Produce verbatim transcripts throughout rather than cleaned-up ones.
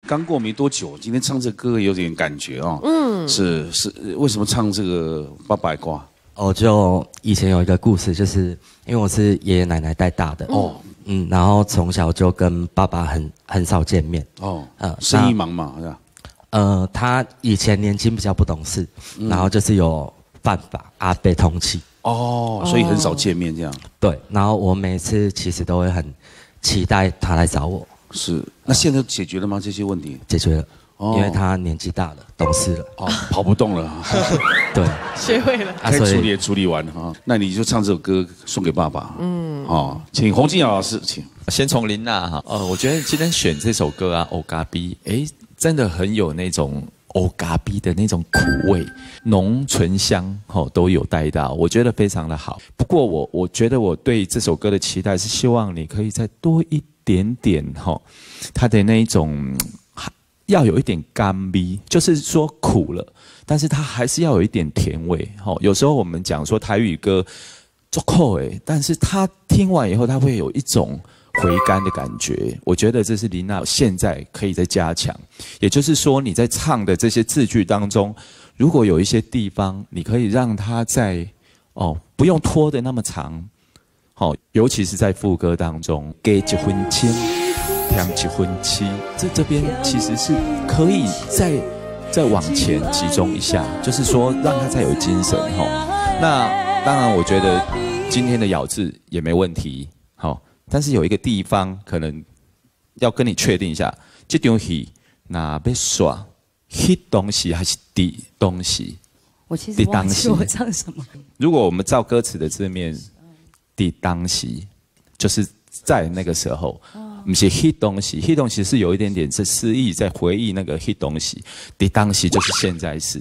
刚过没多久，今天唱这歌有点感觉哦。嗯，是是，为什么唱这个《八百瓜》？ 哦，就以前有一个故事，就是因为我是爷爷奶奶带大的哦，嗯，然后从小就跟爸爸很很少见面哦， 呃，生意忙嘛，是吧？ 呃，他以前年轻比较不懂事，嗯、然后就是有犯法啊被通缉哦，所以很少见面这样。 对，然后我每次其实都会很期待他来找我。 是，那现在解决了吗？这些问题解决了，哦、因为他年纪大了，懂事了， 哦，跑不动了。 对， 学会了， 该处理也处理完了哈。那你就唱这首歌送给爸爸。嗯，哦，请洪金瑶老师，请。 先从林娜哈，呃，我觉得今天选这首歌啊，《欧嘎比》，哎，真的很有那种欧嘎比的那种苦味，浓醇香，哦，都有带到，我觉得非常的好。不过我我觉得我对这首歌的期待是希望你可以再多一点点哈，它的那一种要有一点甘味，就是说苦了，但是它还是要有一点甜味。哈，有时候我们讲说台语歌做口哎，但是他听完以后，他会有一种回甘的感觉。我觉得这是林娜现在可以再加强，也就是说你在唱的这些字句当中，如果有一些地方你可以让它在哦不用拖得那么长。好，尤其是在副歌当中，给一分钱，添一分气，这这边其实是可以再再往前集中一下，就是说让他再有精神哈。那当然，我觉得今天的咬字也没问题，好，但是有一个地方可能要跟你确定一下，这场戏哪要耍 hit 东西还是低东西？ 我其实忘记我唱什么。 如果我们照歌词的字面。的当时，就是在那个时候，不是 hit 东西 ，hit 东西是有一点点是诗意，在回忆那个 hit 东西。的当时就是现在时。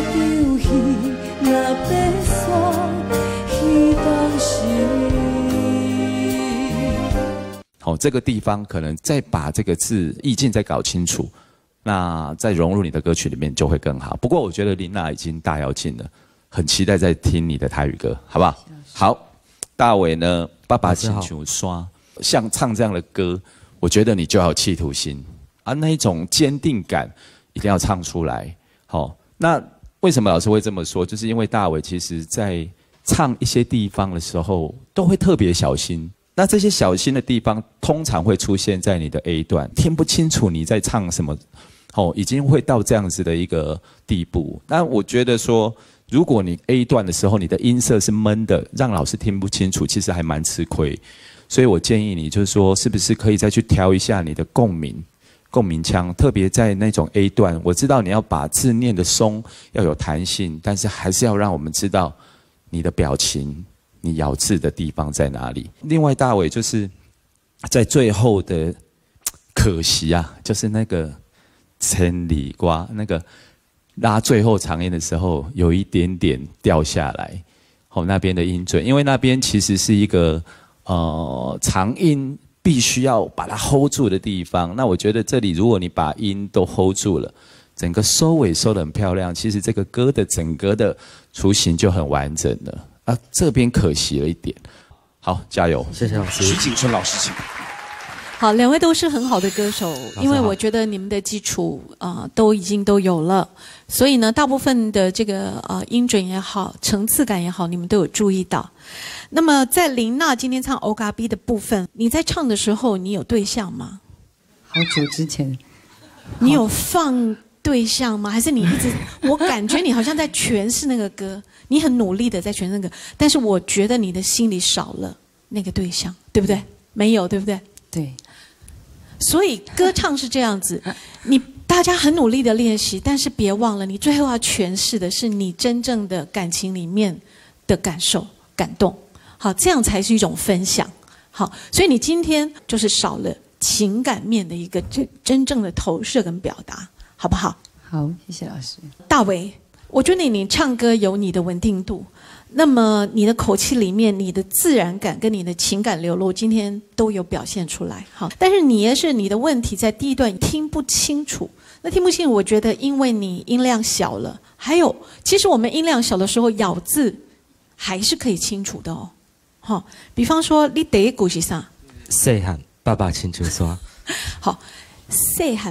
好、哦，这个地方可能再把这个字意境再搞清楚，那再融入你的歌曲里面就会更好。不过我觉得林娜已经大跃进了，很期待在听你的台语歌，好不好？好。大伟呢？爸爸请求刷，像唱这样的歌，我觉得你就要有企图心啊，那一种坚定感一定要唱出来。好、哦，那为什么老师会这么说？就是因为大伟其实在唱一些地方的时候，都会特别小心。那这些小心的地方，通常会出现在你的 A 段，听不清楚你在唱什么，哦，已经会到这样子的一个地步。那我觉得说。如果你 A 段的时候，你的音色是闷的，让老师听不清楚，其实还蛮吃亏。所以我建议你，就是说，是不是可以再去调一下你的共鸣、共鸣腔，特别在那种 A 段。我知道你要把字念得松，要有弹性，但是还是要让我们知道你的表情、你咬字的地方在哪里。另外，大伟就是在最后的可惜啊，就是那个千里瓜那个。拉最后长音的时候，有一点点掉下来，好、哦、那边的音准，因为那边其实是一个呃长音必须要把它 hold 住的地方。那我觉得这里如果你把音都 hold 住了，整个收尾收得很漂亮，其实这个歌的整个的雏形就很完整了。啊，这边可惜了一点。好，加油！ 谢谢老师。 徐景春老师，请。 好，两位都是很好的歌手，因为我觉得你们的基础啊、呃、都已经都有了，所以呢，大部分的这个呃音准也好，层次感也好，你们都有注意到。那么在林娜今天唱《欧嘎比》的部分，你在唱的时候，你有对象吗？ 好久之前， 你有放对象吗？还是你一直？我感觉你好像在诠释那个歌，你很努力的在诠释那个，但是我觉得你的心里少了那个对象，对不对？没有，对不对？ 对。 所以歌唱是这样子，你大家很努力的练习，但是别忘了，你最后要诠释的是你真正的感情里面的感受、感动。好，这样才是一种分享。好，所以你今天就是少了情感面的一个真真正的投射跟表达，好不好？ 好，谢谢老师。 大伟，我觉得你你唱歌有你的稳定度。那么你的口气里面，你的自然感跟你的情感流露，今天都有表现出来。好，但是你也是你的问题在第一段听不清楚。那听不清楚，我觉得因为你音量小了，还有其实我们音量小的时候咬字还是可以清楚的哦。好，比方说你第一句是啥？ 细汉爸爸亲像山。 好，细汉爸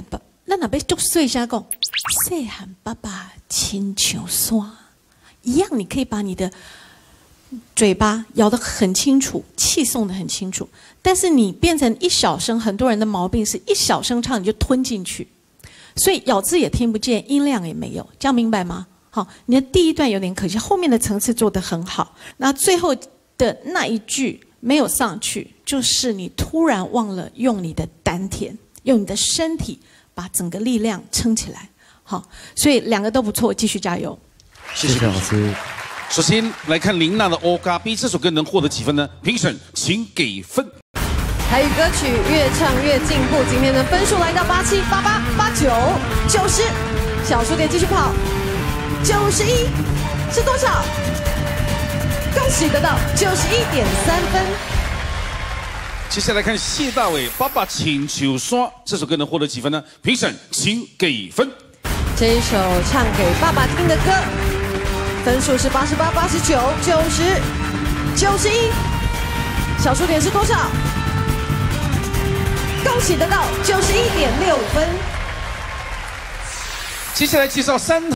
那哪边就碎一下讲，细汉爸爸亲像山一样，你可以把你的嘴巴咬得很清楚，气送得很清楚。但是你变成一小声，很多人的毛病是一小声唱你就吞进去，所以咬字也听不见，音量也没有，这样明白吗？好，你的第一段有点可惜，后面的层次做得很好，那最后的那一句没有上去，就是你突然忘了用你的丹田，用你的身体把整个力量撑起来。好，所以两个都不错，继续加油。 谢谢老师。 首先来看琳娜的《欧嘎比》这首歌能获得几分呢？评审请给分。 台语歌曲越唱越进步，今天的分数来到八七、八八、八九、九十，小数点继续跑，九十一是多少？恭喜得到九十一点三分。 接下来看谢大伟《爸爸请求刷》这首歌能获得几分呢？评审请给分。 这一首唱给爸爸听的歌，分数是八十八、八十九、九十、九十一，小数点是多少？恭喜得到九十一点六分。 接下来介绍三。